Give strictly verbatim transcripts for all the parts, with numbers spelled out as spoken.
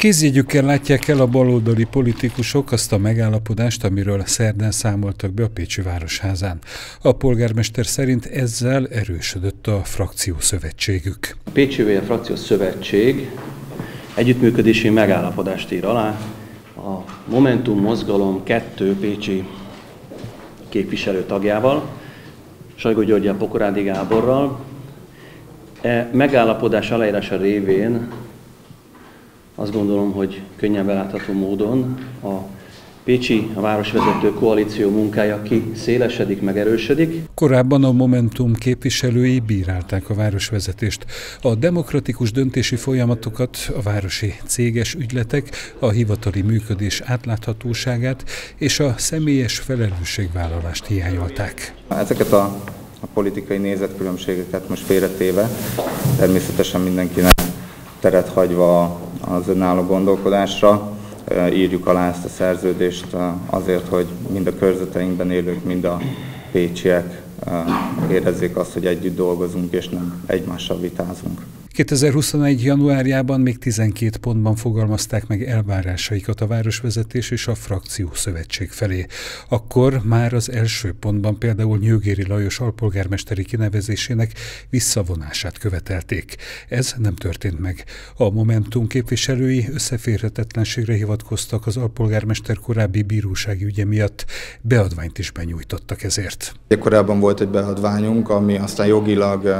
Kézjegyükkel látják el a baloldali politikusok azt a megállapodást, amiről szerdán számoltak be a Pécsi Városházán. A polgármester szerint ezzel erősödött a frakciószövetségük. A Pécsi Vé Frakciószövetség együttműködési megállapodást ír alá a Momentum Mozgalom kettő pécsi képviselő tagjával, Sajgó Györggyel, Pokorádi Gáborral. E megállapodás aláírása révén azt gondolom, hogy könnyen belátható módon a pécsi a városvezető koalíció munkája kiszélesedik, megerősödik. Korábban a Momentum képviselői bírálták a városvezetést. A demokratikus döntési folyamatokat, a városi céges ügyletek, a hivatali működés átláthatóságát és a személyes felelősségvállalást hiányolták. Ezeket a, a politikai nézetkülönbségeket most félretéve, természetesen mindenkinek teret hagyva az önálló gondolkodásra, írjuk alá ezt a szerződést azért, hogy mind a körzeteinkben élők, mind a pécsiek érezzék azt, hogy együtt dolgozunk, és nem egymással vitázunk. kétezer-huszonegy. januárjában még tizenkét pontban fogalmazták meg elvárásaikat a városvezetés és a frakciószövetség felé. Akkor már az első pontban például Nyőgéri Lajos alpolgármesteri kinevezésének visszavonását követelték. Ez nem történt meg. A Momentum képviselői összeférhetetlenségre hivatkoztak az alpolgármester korábbi bírósági ügye miatt, beadványt is benyújtottak ezért. Korábban volt egy beadványunk, ami aztán jogilag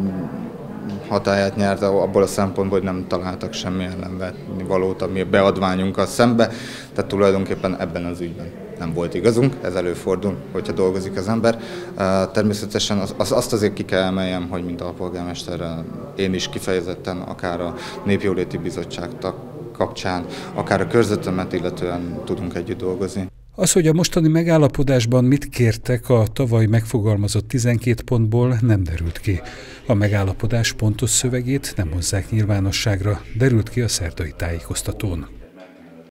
hatályát nyert abból a szempontból, hogy nem találtak semmi ellenvetni valót, ami a beadványunkkal szembe, tehát tulajdonképpen ebben az ügyben nem volt igazunk, ez előfordul, hogyha dolgozik az ember. Természetesen az, azt azért ki kell emeljem, hogy mint alpolgármester én is kifejezetten akár a Népjóléti Bizottság kapcsán, akár a körzetemet illetően tudunk együtt dolgozni. Az, hogy a mostani megállapodásban mit kértek a tavaly megfogalmazott tizenkét pontból, nem derült ki. A megállapodás pontos szövegét nem hozzák nyilvánosságra, derült ki a szerdai tájékoztatón.